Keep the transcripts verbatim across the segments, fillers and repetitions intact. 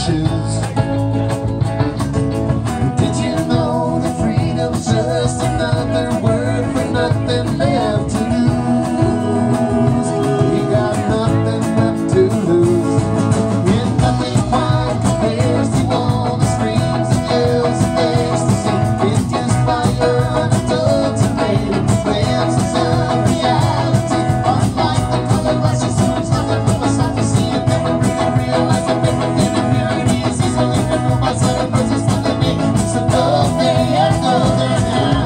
shoes. Did you know that freedom's just another word for nothing left to lose? You got nothing left to lose. And nothing quite compares to all the screams and yells and ecstasy induced by unadulterated glances of reality. Unlike the color rushes through nothing from a prophecy, and never really realize that everything in purity is easily criminal by sudden versus something me. So go there and go there now.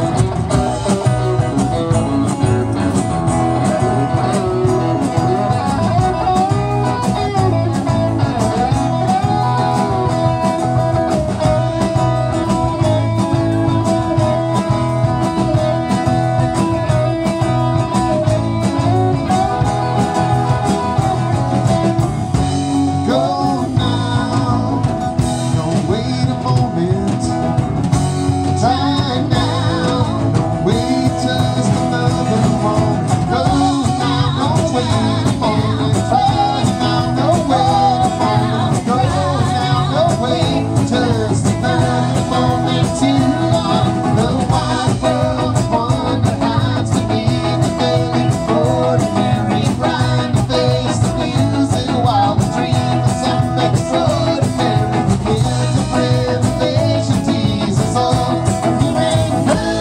Go now, don't wait a moment. Try now, don't wait just another moment. Go now, don't wait a moment. Try now, don't wait a moment. Go now, don't wait just another moment too long. The wide world of wonder hides beneath the daily ordinary grind to face the music while the dream of something extraordinary begins. A revelation teases all of humankind.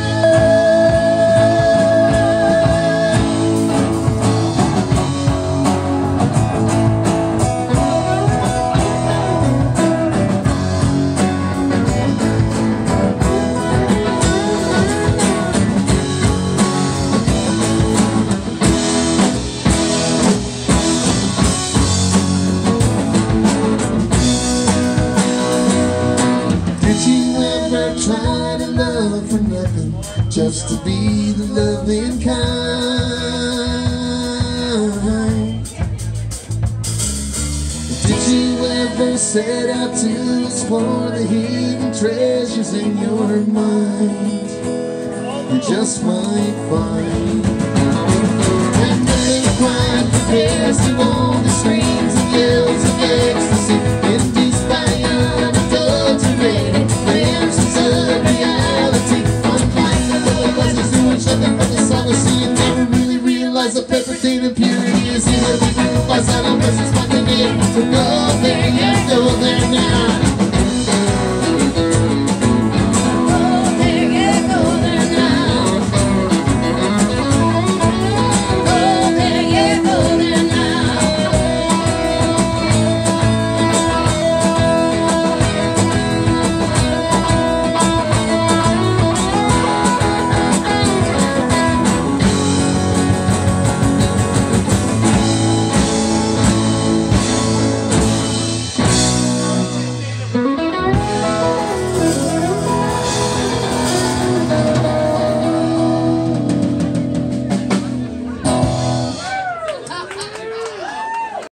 Did you ever try to love for nothing, just to be the loving kind? Did you ever set out to explore the hidden treasures in your mind? You just might find, and nothing quite compares to all